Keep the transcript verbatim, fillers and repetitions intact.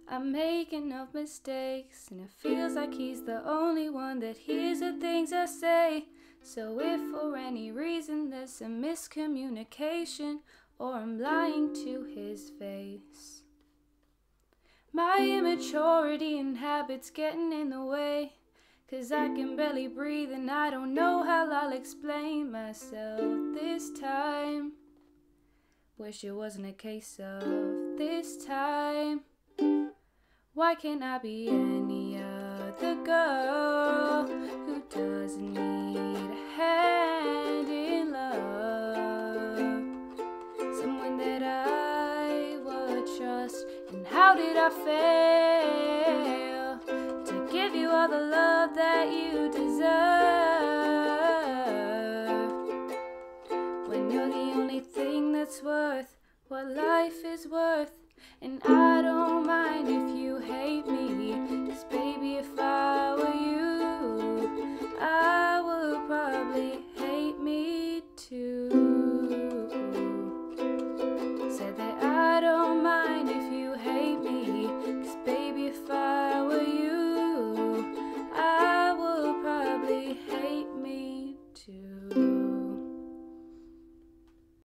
I'm making enough mistakes, and it feels like he's the only one that hears the things I say. So if for any reason there's a miscommunication, or I'm lying to his face, my immaturity and habits getting in the way, 'cause I can barely breathe and I don't know how I'll explain myself this time. Wish it wasn't a case of this time. Why can't I be any other girl who doesn't need a hand in love? Someone that I would trust. And how did I fail to give you all the love that you deserve, when you're the only thing that's worth what life is worth? And I don't mind if you hate me, 'cause baby, if I were you, I would probably hate me too. Said that I don't mind